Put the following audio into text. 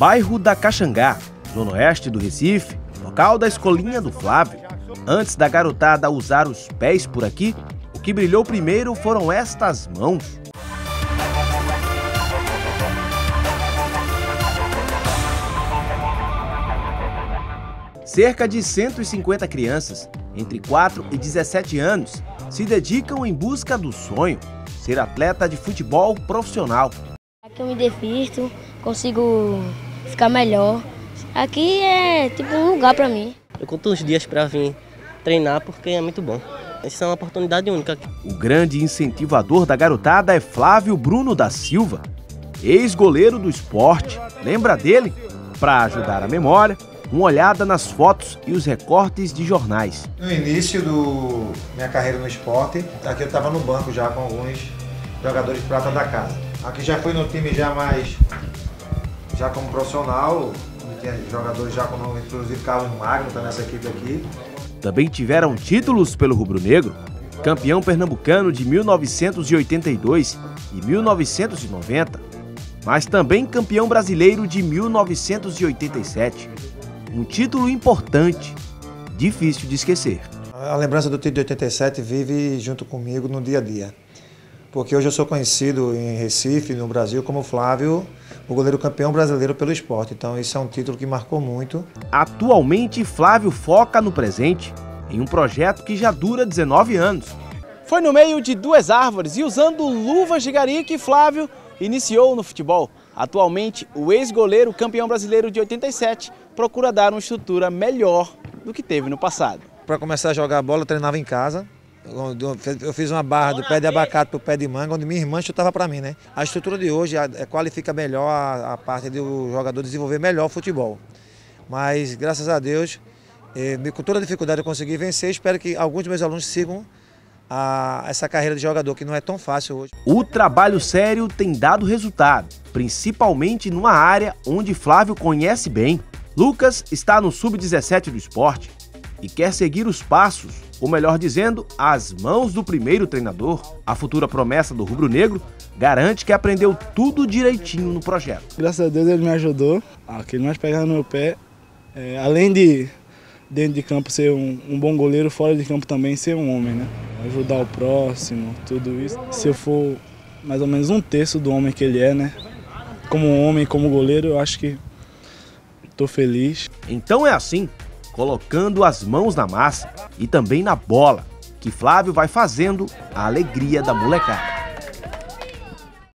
Bairro da Caxangá, zona oeste do Recife, local da escolinha do Flávio. Antes da garotada usar os pés por aqui, o que brilhou primeiro foram estas mãos. Cerca de 150 crianças, entre 4 e 17 anos, se dedicam em busca do sonho, ser atleta de futebol profissional. Aqui eu me divirto, consigo ficar melhor. Aqui é tipo um lugar para mim. Eu conto uns dias para vir treinar porque é muito bom. Essa é uma oportunidade única. O grande incentivador da garotada é Flávio Bruno da Silva, ex-goleiro do Sport. Lembra dele? Para ajudar a memória, uma olhada nas fotos e os recortes de jornais. No início da minha carreira no Sport, aqui eu estava no banco já com alguns jogadores de prata da casa. Aqui já fui no time já como profissional, tinha jogadores já como inclusive Carlos Magno, está nessa equipe aqui. Também tiveram títulos pelo rubro-negro, campeão pernambucano de 1982 e 1990, mas também campeão brasileiro de 1987. Um título importante, difícil de esquecer. A lembrança do título de 87 vive junto comigo no dia a dia. Porque hoje eu sou conhecido em Recife, no Brasil, como Flávio, o goleiro campeão brasileiro pelo Sport. Então isso é um título que marcou muito. Atualmente, Flávio foca no presente, em um projeto que já dura 19 anos. Foi no meio de duas árvores e usando luvas de gari que Flávio iniciou no futebol. Atualmente, o ex-goleiro campeão brasileiro de 87 procura dar uma estrutura melhor do que teve no passado. Para começar a jogar bola, eu treinava em casa. Eu fiz uma barra do pé de abacate para o pé de manga, onde minha irmã chutava para mim, né? A estrutura de hoje qualifica melhor a parte do jogador desenvolver melhor o futebol. Mas, graças a Deus, com toda a dificuldade eu consegui vencer. Espero que alguns dos meus alunos sigam essa carreira de jogador, que não é tão fácil hoje. O trabalho sério tem dado resultado, principalmente numa área onde Flávio conhece bem. Lucas está no Sub-17 do Sport e quer seguir os passos, ou melhor dizendo, as mãos do primeiro treinador. A futura promessa do rubro-negro garante que aprendeu tudo direitinho no projeto. Graças a Deus ele me ajudou, que ele mais pegava no meu pé, além de dentro de campo ser um bom goleiro, fora de campo também ser um homem, né? Ajudar o próximo, tudo isso. Se eu for mais ou menos um terço do homem que ele é, né? Como homem, como goleiro, eu acho que estou feliz. Então é assim, colocando as mãos na massa e também na bola, que Flávio vai fazendo a alegria da molecada.